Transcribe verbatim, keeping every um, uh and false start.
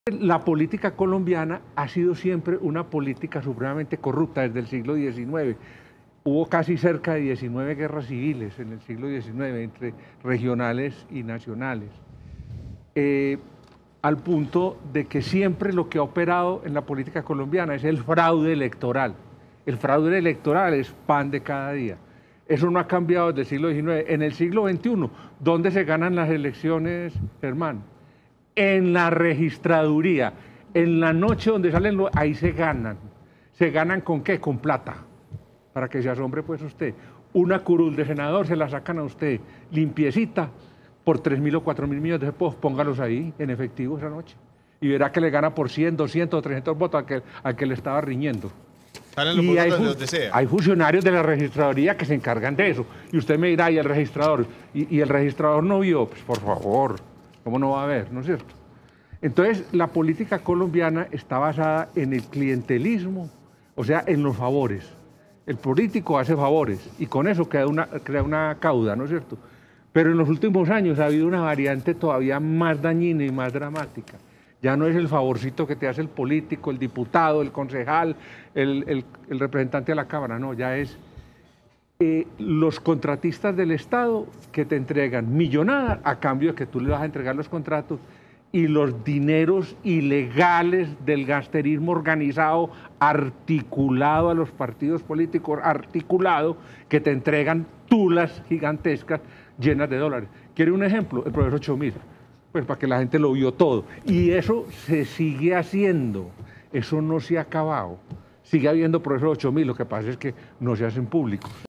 La política colombiana ha sido siempre una política supremamente corrupta desde el siglo diecinueve. Hubo casi cerca de diecinueve guerras civiles en el siglo diecinueve entre regionales y nacionales, eh, al punto de que siempre lo que ha operado en la política colombiana es el fraude electoral. El fraude electoral es pan de cada día. Eso no ha cambiado desde el siglo diecinueve. En el siglo veintiuno, ¿dónde se ganan las elecciones, Germán? En la registraduría, en la noche donde salen, los, ahí se ganan. ¿Se ganan con qué? Con plata. Para que se asombre pues usted. Una curul de senador se la sacan a usted limpiecita por tres mil o cuatro mil millones de pesos, póngalos ahí en efectivo esa noche. Y verá que le gana por cien, doscientos o trescientos votos al que, al que le estaba riñendo. Y hay, hay funcionarios de la registraduría que se encargan de eso. Y usted me dirá, ¿y el registrador? ¿Y, y el registrador no vio? Pues por favor, ¿cómo no va a haber? ¿No es cierto? Entonces, la política colombiana está basada en el clientelismo, o sea, en los favores. El político hace favores y con eso crea una, crea una cauda, ¿no es cierto? Pero en los últimos años ha habido una variante todavía más dañina y más dramática. Ya no es el favorcito que te hace el político, el diputado, el concejal, el, el, el representante de la Cámara, no, ya es eh, los contratistas del Estado que te entregan millonadas a cambio de que tú le vas a entregar los contratos y los dineros ilegales del gasterismo organizado, articulado a los partidos políticos, articulado, que te entregan tulas gigantescas llenas de dólares. ¿Quiere un ejemplo? El profesor Chomir. Pues para que la gente lo vio todo. Y eso se sigue haciendo, eso no se ha acabado. Sigue habiendo profesor ocho mil, lo que pasa es que no se hacen públicos.